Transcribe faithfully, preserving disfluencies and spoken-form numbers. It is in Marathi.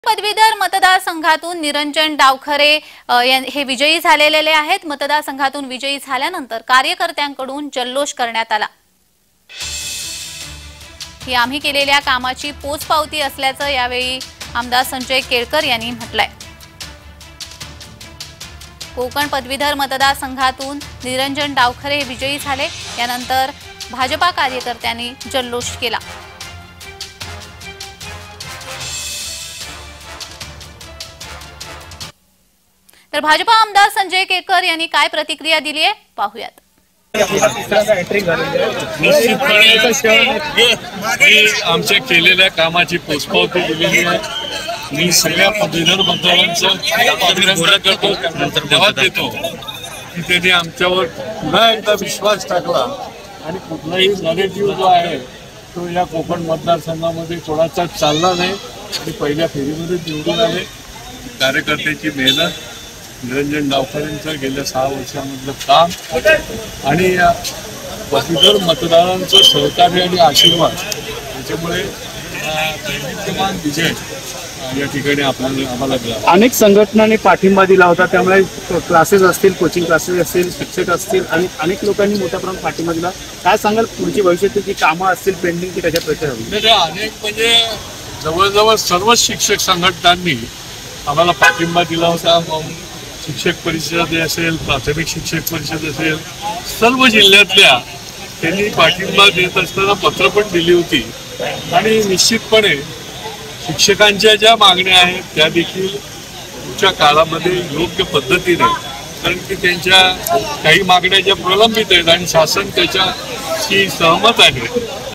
पदवीधर मतदारसंघातून निरंजन डावखरे हे विजयी झालेले आहेत। मतदारसंघातून विजयी झाल्यानंतर कार्यकर्त्यांकडून जल्लोष करण्यात आला। ही आम्ही केलेल्या कामाची पोचपावती असल्याचं यावेळी आमदार संजय केळकर यांनी म्हटलंय। कोकण पदवीधर मतदारसंघातून निरंजन डावखरे हे विजयी झाले। यानंतर भाजपा कार्यकर्त्यांनी जल्लोष केला। तर भाजपा आमदार संजय केळकर यांनी काय प्रतिक्रिया दिली आहे पाहूयात। आमच्या केलेल्या कामाची पोचपावती दिलेली आहे। मी सगळ्या पदवीधर मतदारांचं धन्यवाद देतो की त्यांनी आमच्यावर पुन्हा एकदा विश्वास टाकला आणि कुठलाही नॅरेटिव्ह जो आहे तो या कोकण मतदारसंघामध्ये कोणाचा चालला नाही आणि पहिल्या फेरीमध्ये निवडून आले। कार्यकर्त्याची मेहनत, निरंजन डावखरेंचं गेल्या सहा वर्षांमधलं काम आणि या पदवीधर मतदारांचं सहकार्य आणि आशीर्वाद याच्यामुळे दैदिप्यमान विजय या ठिकाणी आपल्याला आम्हाला मिळाला। अनेक संघटनांनी पाठिंबा दिला होता, त्यामुळे क्लासेस असतील, कोचिंग क्लासेस असतील, शिक्षक असतील आणि अनेक लोकांनी मोठ्या प्रमाणात पाठिंबा दिला। काय सांगाल पुढची भविष्यातील जी कामं असतील पेंडिंग की त्याच्या प्रचार अनेक म्हणजे जवळजवळ सर्व शिक्षक संघटनांनी आम्हाला पाठिंबा दिला होता। शिक्षक परिषद असेल, प्राथमिक शिक्षक परिषद असेल, सर्व जिल्ह्यातल्या त्यांनी पाठिंबा देत असताना पत्र पण दिली होती आणि निश्चितपणे शिक्षकांच्या ज्या मागण्या आहेत त्या देखील पुढच्या काळामध्ये योग्य पद्धतीने, कारण की त्यांच्या काही मागण्या ज्या प्रलंबित आहेत आणि शासन त्याच्याशी सहमत आहे